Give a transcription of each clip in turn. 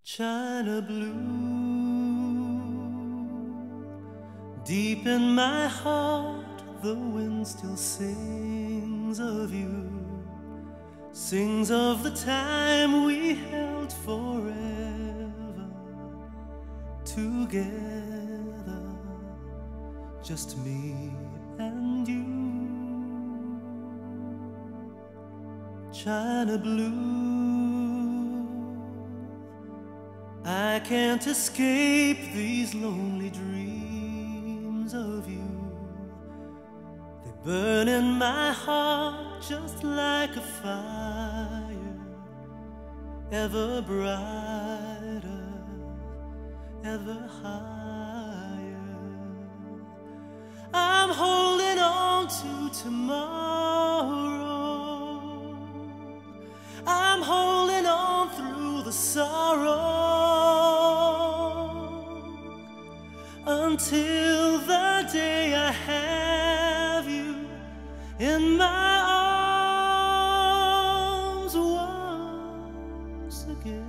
China blue, deep in my heart, the wind still sings of you, sings of the time we held forever together, just me and you. China blue, I can't escape these lonely dreams of you. They burn in my heart just like a fire, ever brighter, ever higher. I'm holding on to tomorrow, I'm holding on through the sorrow, until the day I have you in my arms once again.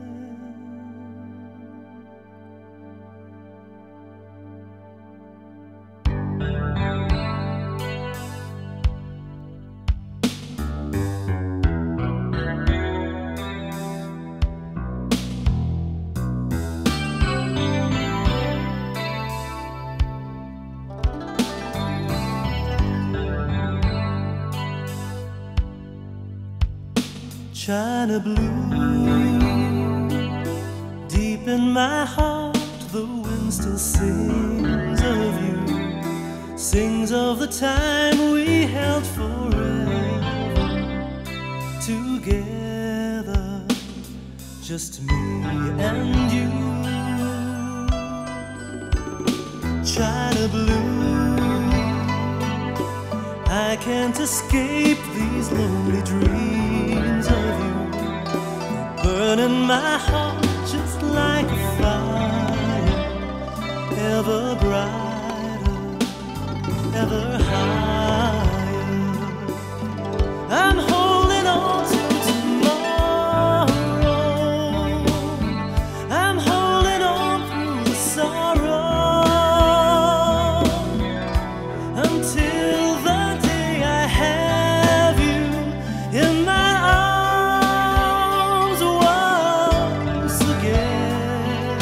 China blue, deep in my heart, the wind still sings of you, sings of the time we held forever together, just me and you. China blue, I can't escape these lonely dreams of you. They burn in my heart just like a fire, ever brighter, ever higher. I'm holding on to tomorrow, I'm holding on through the sorrow, until the day I have you in my arms once again.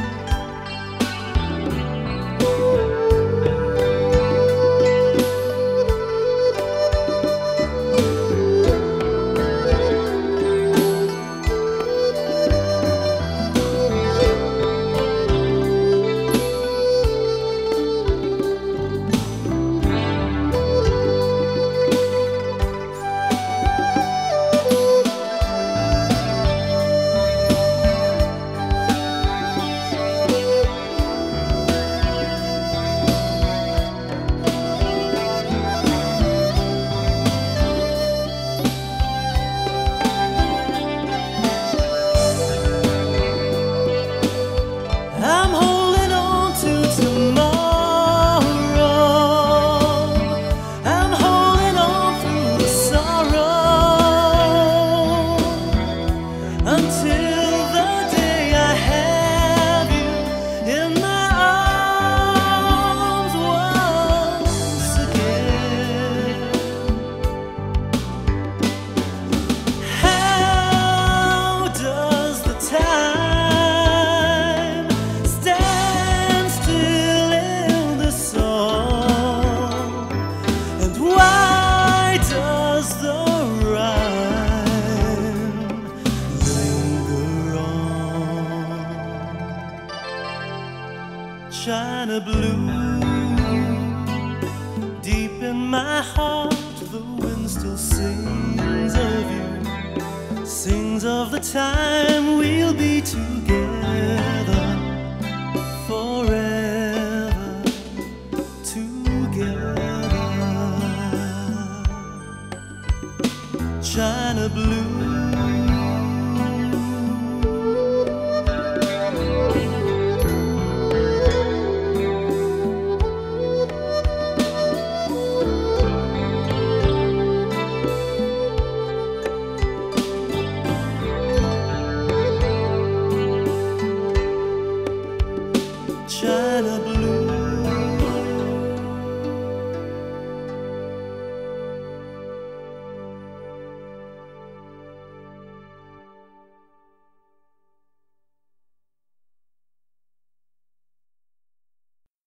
I'm holding on to tomorrow, I'm holding on through the sorrow, until the day I have you in my arms once again. How does the time stand still in the song? And why does the rhyme linger on? China blue, deep in my heart, the wind still sings of you, sings of the time we'll be